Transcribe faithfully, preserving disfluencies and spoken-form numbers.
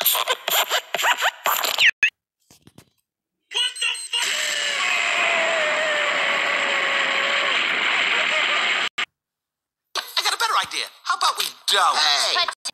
I got a better idea. How about we don't? Hey!